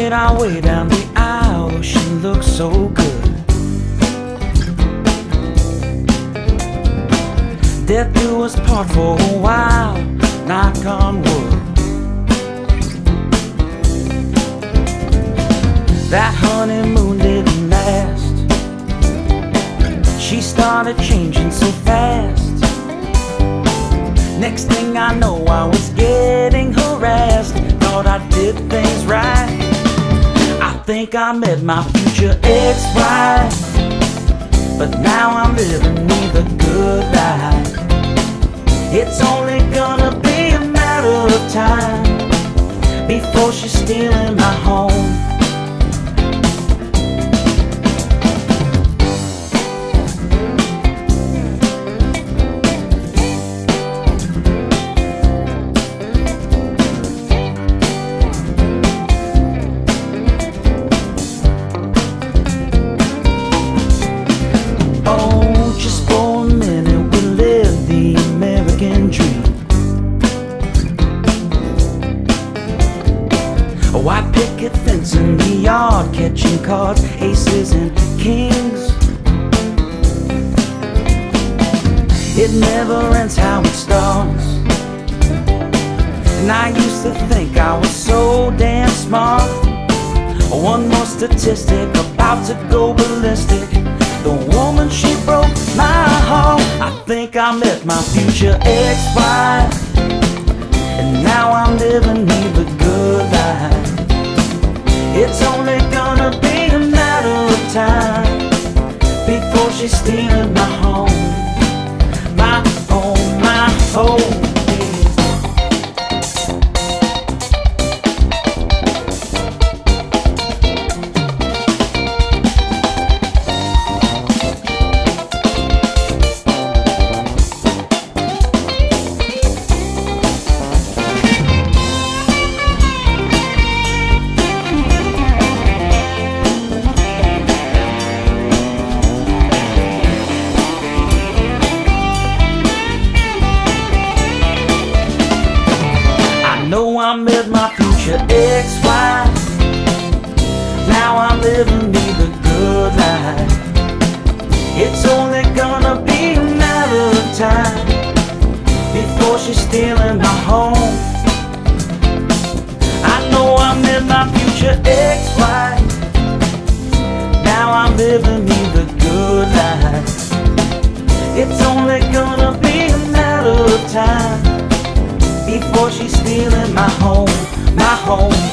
made our way down the aisle. She looked so good. Death do us part for a while, knock on wood. That honeymoon didn't last. She started changing so fast. Next thing I know, I was getting harassed. Thought I did things right. I think I met my future ex-wife, but now I'm living me the good life. It's only gonna be a matter of time before she's stealing my home. A white picket fence in the yard, catching cards, aces and kings. It never ends how it starts. And I used to think I was so damn smart. One more statistic, about to go ballistic. The woman, she broke my heart. I think I met my future ex-wife, and now I'm living me the good life. It's only gonna be a matter of time before she's stealing my home, my home, my home. I met my future ex-wife. Now I'm living me the good life. It's only gonna be a matter of time before she's stealing my home. I know I met my future ex-wife. Now I'm living me the good life. It's only gonna be a matter of time before she's stealing my home, my home.